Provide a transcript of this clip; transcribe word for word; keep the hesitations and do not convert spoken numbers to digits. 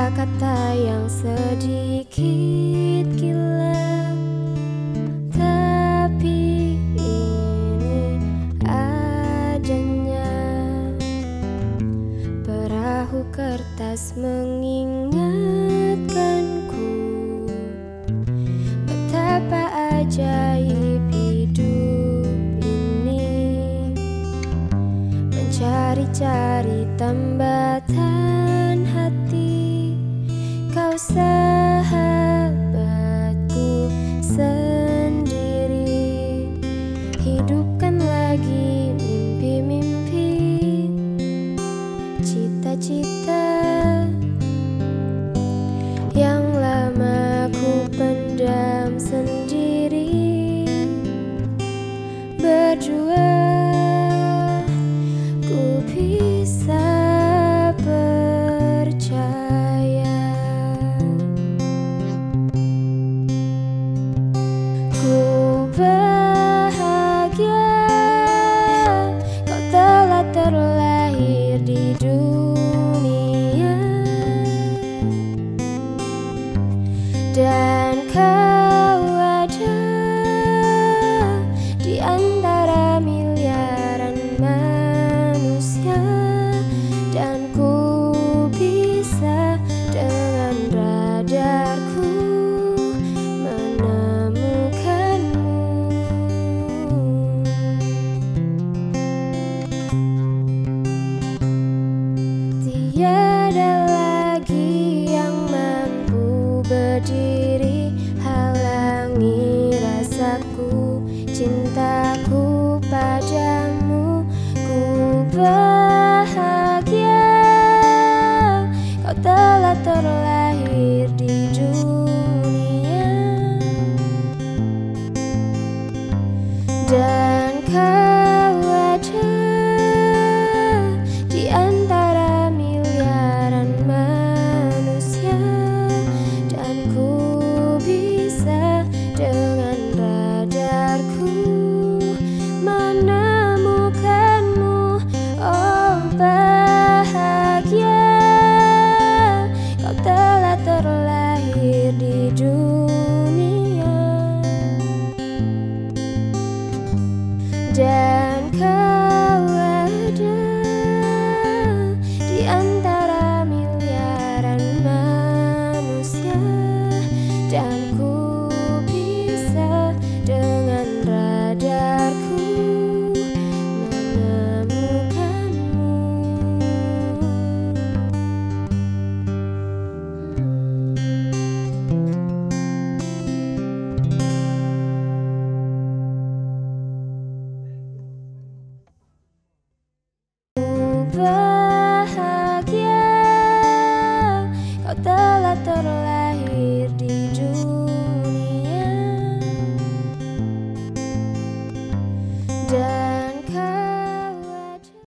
kata-kata yang sedikit gila, tapi ini adanya. Perahu kertas mengingatkanku betapa ajaib hidup ini, mencari-cari tambatan hati. Kau sahabatku sendiri, hidupkan lagi mimpi-mimpi, cita-cita yang lama ku pendam sendiri. Berdua ku bisa percaya, ku bahagia kau telah terlahir di dunia, dan kau ada di antara miliaran manusia, dan ku bisa dengan radarku menemukanmu. Tiada lagi yang mampu berdiri halangi rasaku, cintaku padamu. Ku bahagia kau telah terlahir di dunia, dan kau ada di antara miliaran manusia, dan ku bisa dengan radarku menemukanmu. Oh bahagia kau telah terlahir di dunia, dan kau ada di antara miliaran manusia, dan ku bisa dengan radarku menemukanmu. Ku